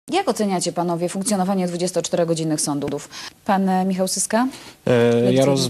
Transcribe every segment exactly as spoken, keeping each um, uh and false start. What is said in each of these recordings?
Jak oceniacie panowie funkcjonowanie dwudziestoczterogodzinnych sądów? Pan e, Michał Syska? E, ja, roz,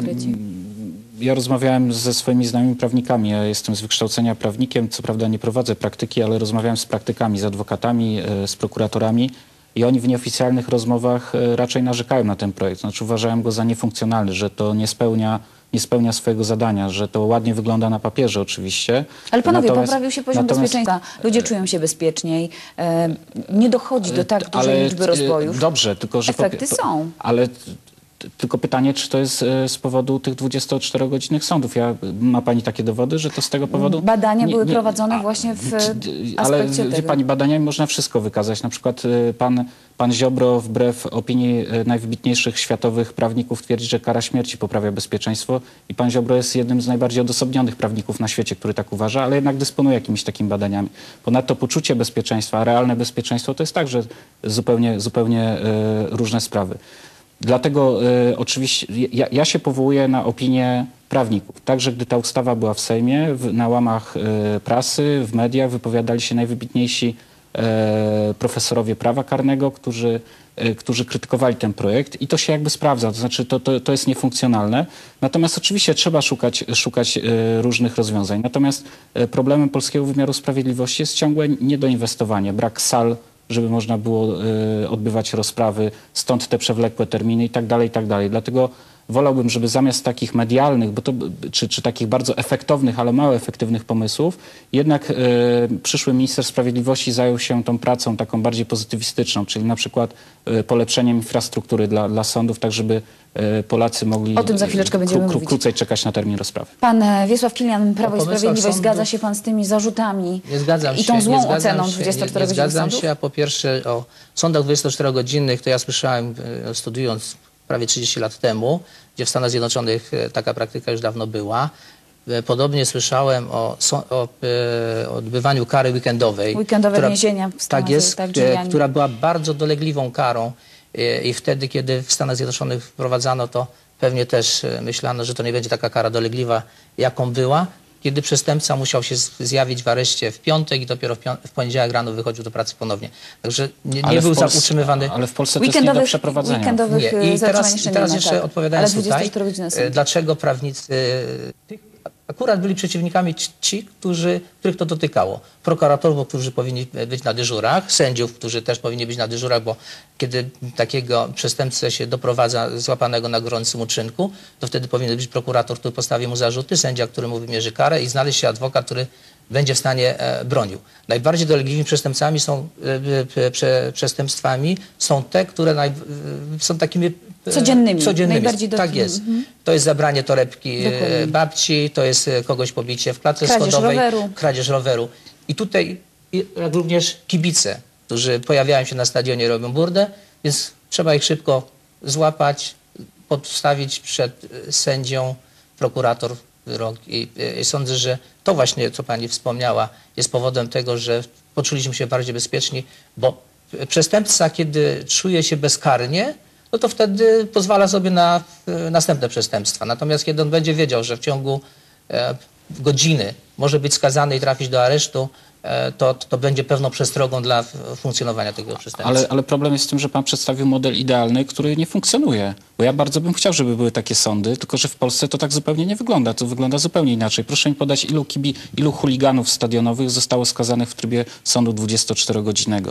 ja rozmawiałem ze swoimi znajomymi prawnikami. Ja jestem z wykształcenia prawnikiem. Co prawda nie prowadzę praktyki, ale rozmawiałem z praktykami, z adwokatami, e, z prokuratorami i oni w nieoficjalnych rozmowach e, raczej narzekają na ten projekt. Znaczy uważają go za niefunkcjonalny, że to nie spełnia nie spełnia swojego zadania, że to ładnie wygląda na papierze oczywiście. Ale panowie, natomiast, poprawił się poziom natomiast, bezpieczeństwa. Ludzie czują się bezpieczniej. E, nie dochodzi do tak dużej ale, liczby rozbojów. Dobrze, tylko że... Efekty są. Ale tylko pytanie, czy to jest z powodu tych dwudziestoczterogodzinnych sądów. Ja, ma pani takie dowody, że to z tego powodu... Badania nie, były nie, prowadzone a, właśnie w ale aspekcie wie tego. pani, badaniami można wszystko wykazać. Na przykład pan, pan Ziobro wbrew opinii najwybitniejszych światowych prawników twierdzi, że kara śmierci poprawia bezpieczeństwo i pan Ziobro jest jednym z najbardziej odosobnionych prawników na świecie, który tak uważa, ale jednak dysponuje jakimiś takimi badaniami. Ponadto poczucie bezpieczeństwa, realne bezpieczeństwo to jest także zupełnie, zupełnie e, różne sprawy. Dlatego y, oczywiście ja, ja się powołuję na opinię prawników. Także gdy ta ustawa była w Sejmie, w, na łamach y, prasy, w mediach wypowiadali się najwybitniejsi y, profesorowie prawa karnego, którzy, y, którzy krytykowali ten projekt i to się jakby sprawdza, to znaczy to, to, to jest niefunkcjonalne. Natomiast oczywiście trzeba szukać, szukać y, różnych rozwiązań. Natomiast y, problemem polskiego wymiaru sprawiedliwości jest ciągłe niedoinwestowanie, brak sal, żeby można było y, odbywać rozprawy, stąd te przewlekłe terminy i tak dalej, i tak dalej. Dlatego wolałbym, żeby zamiast takich medialnych, bo to, czy, czy takich bardzo efektownych, ale mało efektywnych pomysłów, jednak y, przyszły minister sprawiedliwości zajął się tą pracą taką bardziej pozytywistyczną, czyli na przykład y, polepszeniem infrastruktury dla, dla sądów, tak żeby y, Polacy mogli O tym za chwileczkę będziemy kró, kró, mówić. krócej czekać na termin rozprawy. Pan Wiesław Kilian, Prawo i Sprawiedliwość, sądu... zgadza się pan z tymi zarzutami nie zgadzam i tą się, złą nie zgadzam oceną się, dwudziestoczterogodzinnych nie, nie zgadzam sądów? się, a po pierwsze o sądach dwudziestoczterogodzinnych to ja słyszałem studiując prawie trzydzieści lat temu, gdzie w Stanach Zjednoczonych taka praktyka już dawno była. Podobnie słyszałem o, o e, odbywaniu kary weekendowej. Weekendowe która, więzienia w Stanach tak jest, tak, e, która była bardzo dolegliwą karą e, i wtedy, kiedy w Stanach Zjednoczonych wprowadzano to, pewnie też e, myślano, że to nie będzie taka kara dolegliwa, jaką była, kiedy przestępca musiał się zjawić w areszcie w piątek i dopiero w, w poniedziałek rano wychodził do pracy ponownie. Także nie, nie był Polsce, utrzymywany... Ale w Polsce to jest nie do przeprowadzenia. Weekendowych nie. I teraz, jeszcze, i teraz nie jeszcze tak. odpowiadając tutaj, dlaczego prawnicy... Akurat byli przeciwnikami ci, którzy, których to dotykało. Prokuratorów, którzy powinni być na dyżurach, sędziów, którzy też powinni być na dyżurach, bo kiedy takiego przestępcę się doprowadza złapanego na gorącym uczynku, to wtedy powinien być prokurator, który postawi mu zarzuty, sędzia, który mu wymierzy karę i znaleźć się adwokat, który będzie w stanie e, bronił. Najbardziej dolegliwymi przestępcami są e, prze, przestępstwami są te, które naj, e, są takimi e, codziennymi. codziennymi. Najbardziej tak jest. Mhm. To jest zabranie torebki e, babci, to jest e, kogoś pobicie w klatce kradzież schodowej, roweru. kradzież roweru. I tutaj jak również kibice, którzy pojawiają się na stadionie i robią burdę, więc trzeba ich szybko złapać, podstawić przed sędzią, prokurator wyrok i, i sądzę, że to właśnie, co pani wspomniała, jest powodem tego, że poczuliśmy się bardziej bezpieczni, bo przestępca, kiedy czuje się bezkarnie, no to wtedy pozwala sobie na e, następne przestępstwa. Natomiast kiedy on będzie wiedział, że w ciągu e, godziny może być skazany i trafić do aresztu, e, to, to będzie pewną przestrogą dla funkcjonowania tego przestępstwa. Ale, ale problem jest w tym, że pan przedstawił model idealny, który nie funkcjonuje. Bo ja bardzo bym chciał, żeby były takie sądy, tylko że w Polsce to tak zupełnie nie wygląda. To wygląda zupełnie inaczej. Proszę mi podać, ilu, kibi, ilu chuliganów stadionowych zostało skazanych w trybie sądu dwudziestoczterogodzinnego.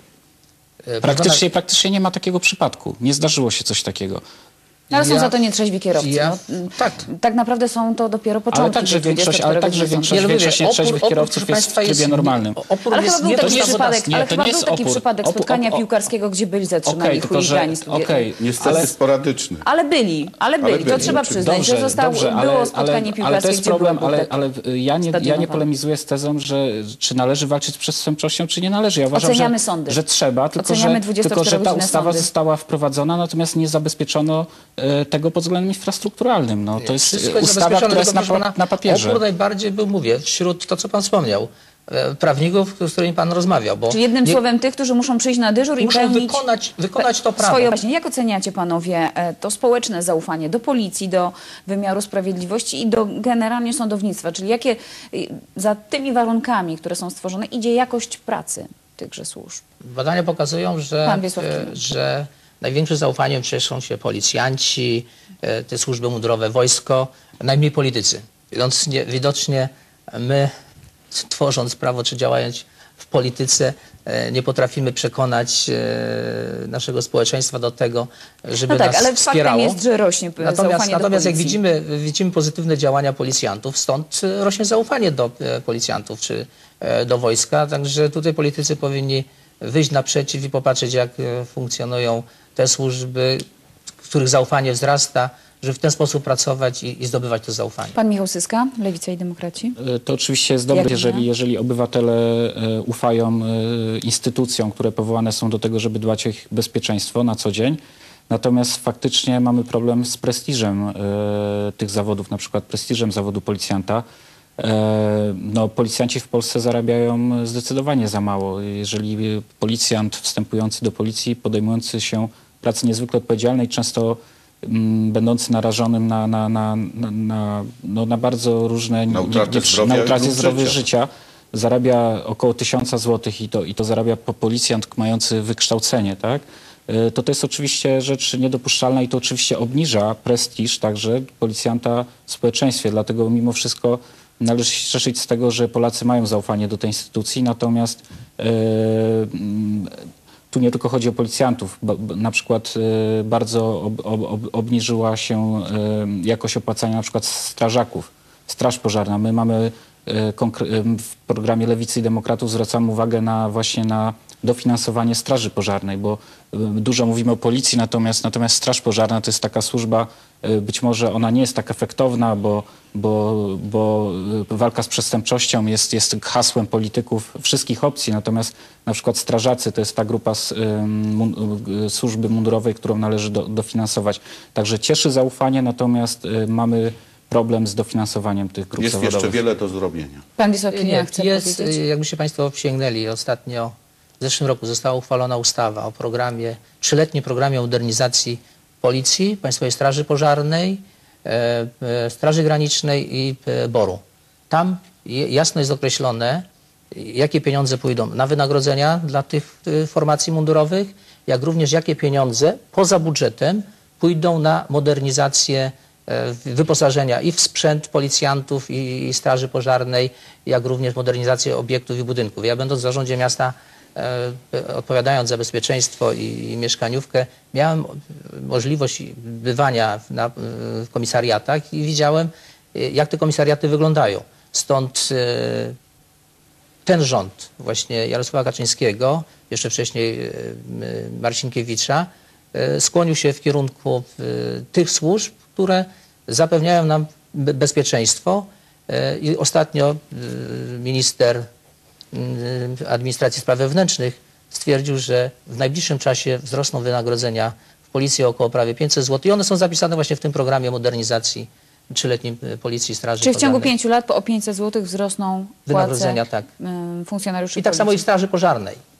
Praktycznie, praktycznie nie ma takiego przypadku. Nie zdarzyło się coś takiego. No, ale są ja, za to nietrzeźwi kierowcy. Ja, no, tak. tak naprawdę są to dopiero początki. Ale także większość, ale także większość, nie, większość opór, nietrzeźwych opór, kierowców opór, jest w trybie jest, normalnym. Opór ale jest chyba był nie taki przypadek, nie, ale to chyba nie był jest taki opór. przypadek Opór, spotkania o, o, piłkarskiego, gdzie byli zatrzymani okay, chuligani. Że, okay, Niestety ale, sporadyczny. Ale byli, ale byli. Ale byli. To trzeba przyznać, dobrze, że zostało, dobrze, było ale, spotkanie ale, piłkarskie, ale to jest gdzie problem, był ale, ale ja, nie, ja nie polemizuję z tezą, że czy należy walczyć z przestępczością, czy nie należy. Ja uważam, Oceniamy że, sądy. że trzeba, tylko Oceniamy że, tylko że ta ustawa sądy. została wprowadzona, natomiast nie zabezpieczono e, tego pod względem infrastrukturalnym. No, to jest Wszystko ustawa, która jest na, pana, na papierze. Opór najbardziej był, mówię, wśród to, co pan wspomniał, e, prawników, z którymi pan rozmawiał. Bo Czyli jednym nie, słowem tych, którzy muszą przyjść na dyżur i muszą pełnić wykonać, wykonać to prawo. swoje. Właśnie, jak oceniacie panowie to społeczne zaufanie do policji, do wymiaru sprawiedliwości i do generalnie sądownictwa? Czyli jakie za tymi warunkami, które są stworzone, idzie jakość pracy? tychże służb? Badania pokazują, że, Pan Wiesław e, Klimczak. że największym zaufaniem cieszą się policjanci, e, te służby mundurowe, wojsko, najmniej politycy. Widocznie, widocznie my, tworząc prawo czy działając w polityce, e, nie potrafimy przekonać e, naszego społeczeństwa do tego, żeby No tak, nas ale wspierało. faktem jest, że rośnie p- Natomiast, zaufanie natomiast do jak policji. widzimy, widzimy pozytywne działania policjantów, stąd e, rośnie zaufanie do e, policjantów czy e, do wojska, także tutaj politycy powinni wyjść naprzeciw i popatrzeć, jak e, funkcjonują te służby, których zaufanie wzrasta, żeby w ten sposób pracować i, i zdobywać to zaufanie. Pan Michał Syska, Lewica i Demokraci. E, To oczywiście jest dobre, Jak jeżeli, nie? jeżeli obywatele e, ufają e, instytucjom, które powołane są do tego, żeby dbać o ich bezpieczeństwo na co dzień. Natomiast faktycznie mamy problem z prestiżem e, tych zawodów, na przykład prestiżem zawodu policjanta. E, no, policjanci w Polsce zarabiają zdecydowanie za mało. Jeżeli policjant wstępujący do policji, podejmujący się pracy niezwykle odpowiedzialnej, często mm, będący narażonym na, na, na, na, na, no, na bardzo różne Na utratę nie- nie- zdrowia na i utratę lub zdrowia życia. życia, zarabia około tysiąca złotych i to, i to zarabia po- policjant mający wykształcenie, tak? Y, To to jest oczywiście rzecz niedopuszczalna i to oczywiście obniża prestiż także policjanta w społeczeństwie. Dlatego mimo wszystko należy się cieszyć z tego, że Polacy mają zaufanie do tej instytucji, natomiast y, mm, tu nie tylko chodzi o policjantów. Bo, bo na przykład y, bardzo ob, ob, ob, obniżyła się y, jakość opłacania na przykład strażaków. Straż pożarna. My mamy y, konkre- y, w programie Lewicy i Demokratów zwracamy uwagę na właśnie na dofinansowanie straży pożarnej, bo y, dużo mówimy o policji, natomiast, natomiast straż pożarna to jest taka służba, y, być może ona nie jest tak efektowna, bo, bo, bo y, walka z przestępczością jest, jest hasłem polityków wszystkich opcji, natomiast na przykład strażacy to jest ta grupa z, y, mun, y, służby mundurowej, którą należy do, dofinansować. Także cieszy zaufanie, natomiast y, mamy problem z dofinansowaniem tych grup Jest zawodowych. jeszcze wiele do zrobienia. Pan Wiesław Nie, Klimczak chce jest, powiedzieć. jakbyście Państwo sięgnęli ostatnio, w zeszłym roku została uchwalona ustawa o programie, trzyletnim programie modernizacji Policji, Państwowej Straży Pożarnej, e, e, Straży Granicznej i e, BOR-u. Tam je- jasno jest określone, jakie pieniądze pójdą na wynagrodzenia dla tych e, formacji mundurowych, jak również jakie pieniądze poza budżetem pójdą na modernizację e, wyposażenia i w sprzęt policjantów i, i straży pożarnej, jak również modernizację obiektów i budynków. Ja będąc w zarządzie miasta, e, odpowiadając za bezpieczeństwo i, i mieszkaniówkę, miałem możliwość bywania w, na, w komisariatach i widziałem, e, jak te komisariaty wyglądają. Stąd e, ten rząd właśnie Jarosława Kaczyńskiego, jeszcze wcześniej e, Marcinkiewicza, e, skłonił się w kierunku e, tych służb, które zapewniają nam be- bezpieczeństwo. E, I ostatnio e, minister e, Administracji Spraw Wewnętrznych stwierdził, że w najbliższym czasie wzrosną wynagrodzenia w Policji o około prawie pięćset złotych i one są zapisane właśnie w tym programie modernizacji trzyletniej e, Policji i Straży Czy w ciągu Pożarnej. pięciu lat po o pięćset złotych wzrosną płace Wynagrodzenia, tak. ym, funkcjonariuszy I tak samo i w policji? Straży Pożarnej.